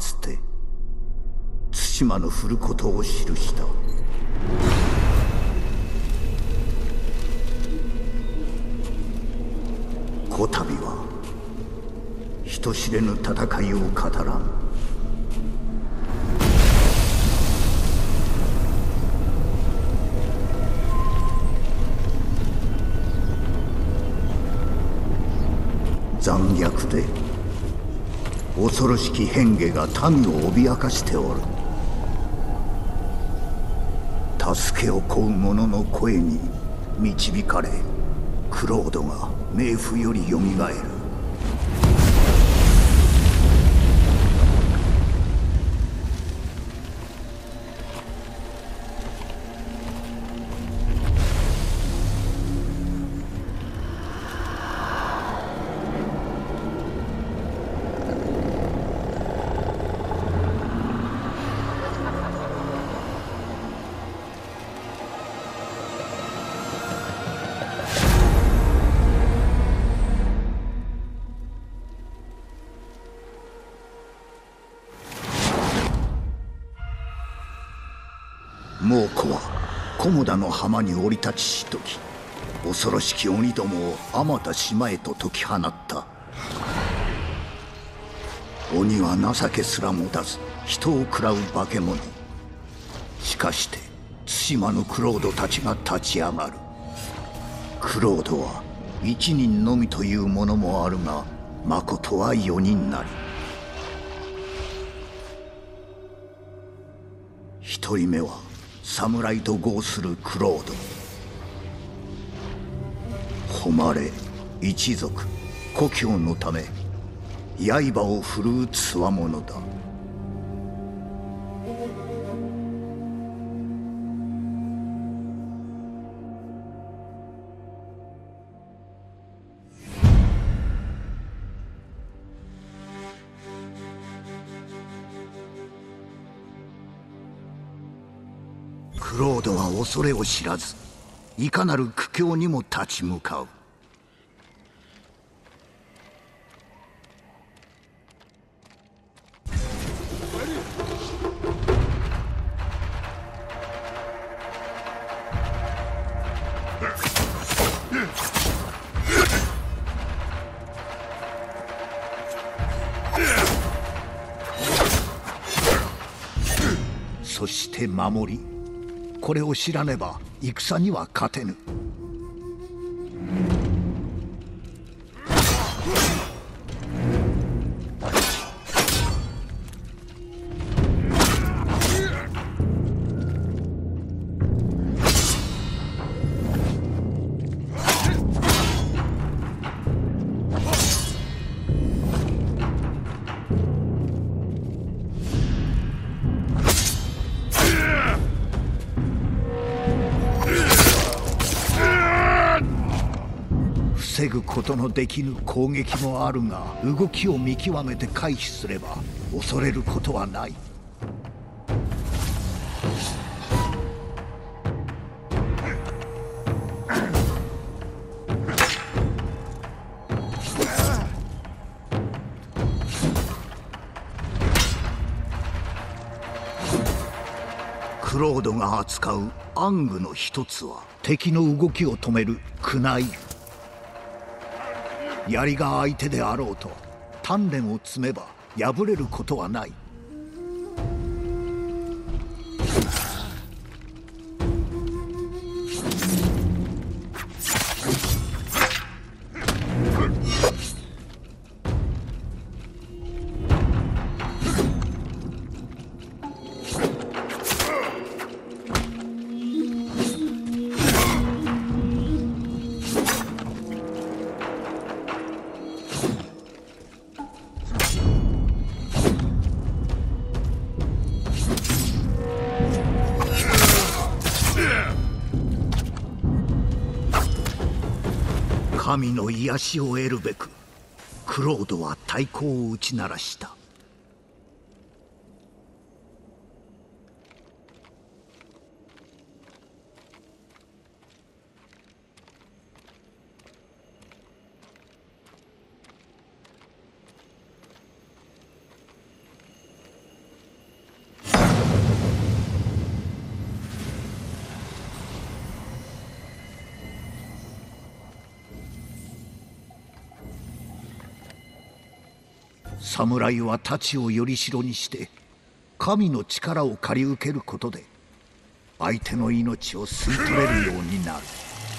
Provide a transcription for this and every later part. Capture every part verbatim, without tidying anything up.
つて対馬の降ることを記した。こたびは人知れぬ戦いを語らん。残虐で恐ろしき変化が民を脅かしておる。助けを請う者の声に導かれ、クロードが冥府よりよみがえる。猛虎は菰田の浜に降り立ちしとき、恐ろしき鬼どもをあまた島へと解き放った。鬼は情けすら持たず人を食らう化け物。しかして対馬のクロードたちが立ち上がる。クロードは一人のみというものもあるが、まことは四人なり。一人目は侍と号するクロード。誉れ一族故郷のため刃を振るうつわものだ。クロードは恐れを知らず、いかなる苦境にも立ち向かう。そして守り、これを知らねば戦には勝てぬ。防ぐことのできぬ攻撃もあるが、動きを見極めて回避すれば恐れることはない。クロードが扱う暗具の一つは敵の動きを止めるクナイ。槍が相手であろうと鍛錬を積めば破れることはない。神の癒しを得るべくクロードは太鼓を打ち鳴らした。 侍は太刀をより代にして神の力を借り受けることで相手の命を吸い取れるようになる。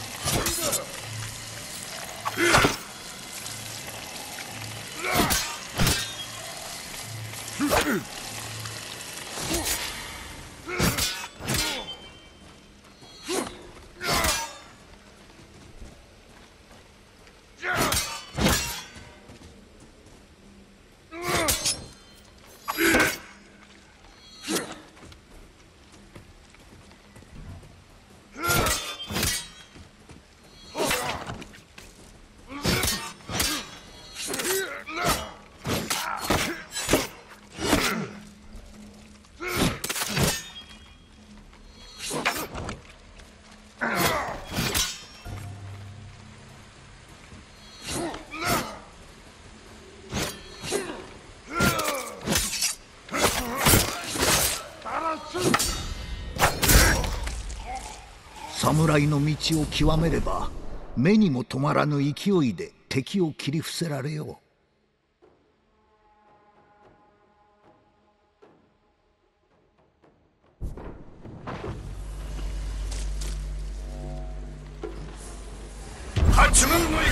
侍の道を極めれば目にも止まらぬ勢いで敵を切り伏せられよう。八門の怒り。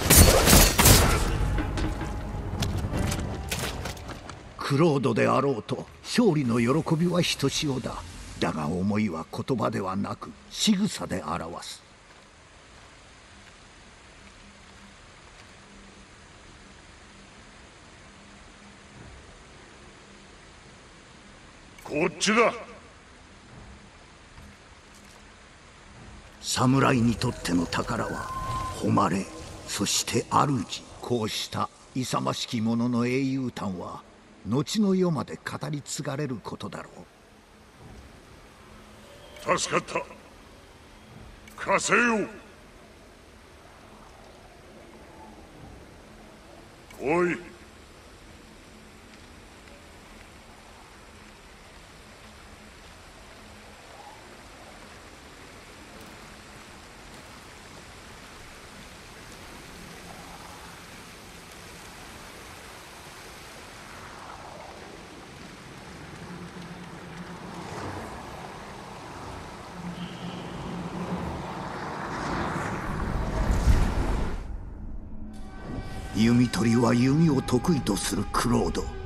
クロードであろうと勝利の喜びはひとしおだ。だが思いは言葉ではなく仕草で表す。 こっちだ。 侍にとっての宝は誉れ、そして主。こうした勇ましき者の英雄譚は後の世まで語り継がれることだろう。 助かった。貸せよ。おい。 弓取りは弓を得意とするクロード。